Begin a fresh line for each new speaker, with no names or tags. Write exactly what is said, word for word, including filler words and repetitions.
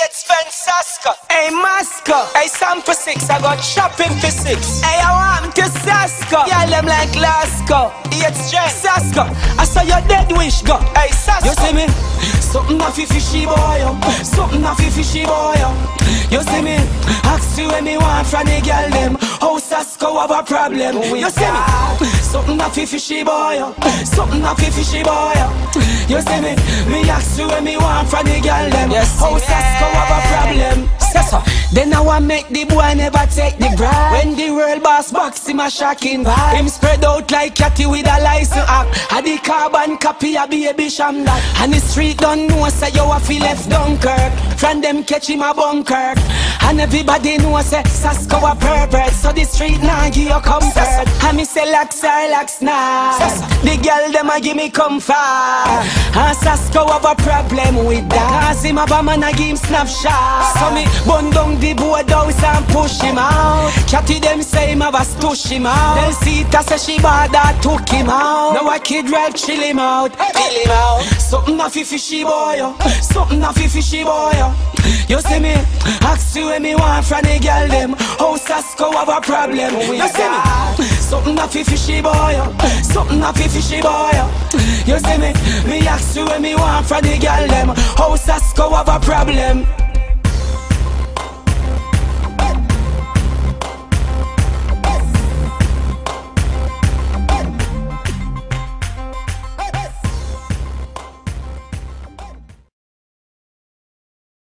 It's Fansaska. Hey, Masco. Hey, Sam for six. I got shopping for six. Hey, I want to Sasko. Yeah, them like Lasco. It's Jen. Sasko. I saw your dead wish go. Hey, Sasko. You see me? Something off fishy boy. Something off fishy boy. You see me? Ask you when me want from the girl them. How Sasko have a problem? You see me? Something off fishy boy. Something off fishy boy. You see me? Me ask you when me want from the girl them. How Sasko have a problem? So, then I want make the boy never take the bribe. When the world boss box him a shocking vibe. Him spread out like catty with a license act. A the carbon copy a baby sham that. And the street don't know say you a feel left Dunkirk. From them catch him a Bunkirk. And everybody know say Sasko a pervert. So the street nah give you comfort. And me say lax or lax nah. The girl them a give me comfort. And Sasko have a problem with that. Cause him have a man a give him snapshot. So me bun down the board house and push him out. Catty them say him have a stush him out. Then Sita say she bad that took him out. Now a kid drive chill him out, chill him out. Something off fishy boy, something off fishy boy. You see me? Ask you when me want from the girl them. How Sasko have a problem? You see me? Something off fishy boy, something off fishy boy. You see me? Me ask you when me want from the girl them. How Sasko have a problem?